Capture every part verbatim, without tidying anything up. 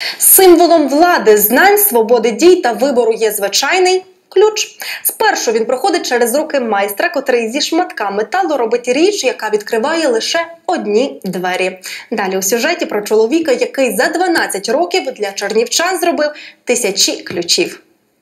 Символом влади, знань, свободи дій та вибору є звичайний ключ. Спершу він проходить через руки майстра, котрий зі шматка металу робить річ, яка відкриває лише одні двері. Далі у сюжеті про чоловіка, який за дванадцять років для чернівчан зробив тисячі ключів.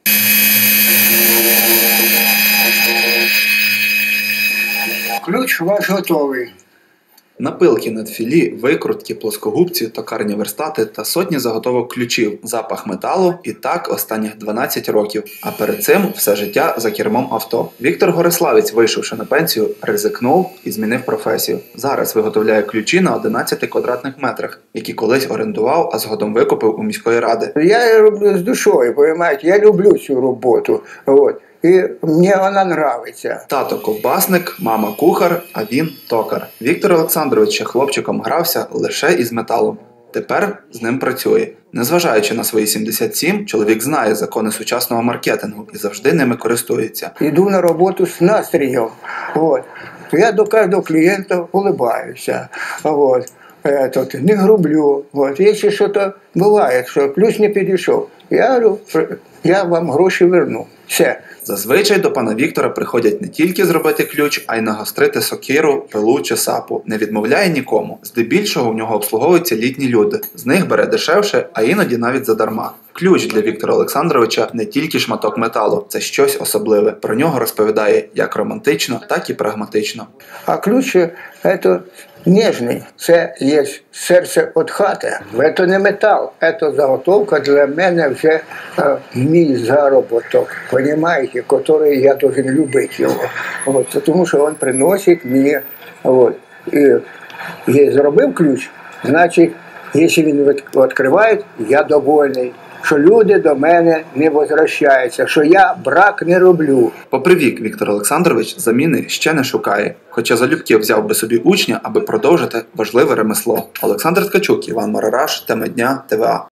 Ключ ваш готовий. Напилки над філі, викрутки, плоскогубці, токарні верстати та сотні заготовок ключів, запах металу і так останніх дванадцять років. А перед цим все життя за кермом авто. Віктор Гориславець, вийшовши на пенсію, ризикнув і змінив професію. Зараз виготовляє ключі на одинадцяти квадратних метрах, які колись орендував, а згодом викупив у міської ради. Я роблю з душою, розумієте, я люблю цю роботу. От. І мені вона подобається. Тато ковбасник, мама кухар, а він токар. Віктор Олександрович ще хлопчиком грався лише із металом. Тепер з ним працює. Незважаючи на свої сімдесят сім, чоловік знає закони сучасного маркетингу і завжди ними користується. Йду на роботу з настроєм. От. Я до кожного клієнта улыбаюся. От. Тут, не грублю. От. Якщо щось буває, що ключ не підійшов, я говорю, я вам гроші верну. Все. Зазвичай до пана Віктора приходять не тільки зробити ключ, а й нагострити сокиру, пилу чи сапу. Не відмовляє нікому. Здебільшого у нього обслуговуються літні люди. З них бере дешевше, а іноді навіть задарма. Ключ для Віктора Олександровича не тільки шматок металу, це щось особливе. Про нього розповідає як романтично, так і прагматично. А ключ – це ніжний, це є серце від хати. Це не метал, це заготовка для мене вже е, мій заробіток, розумієте, який я повинен любити його. От, тому що він приносить мені. От, і я зробив ключ, значить, якщо він відкриває, я довольний. Що люди до мене не возвращаються, що я брак не роблю. Попри вік, Віктор Олександрович заміни ще не шукає. Хоча залюбки взяв би собі учня, аби продовжити важливе ремесло. Олександр Ткачук, Іван Марараш, Теми дня, ТВА.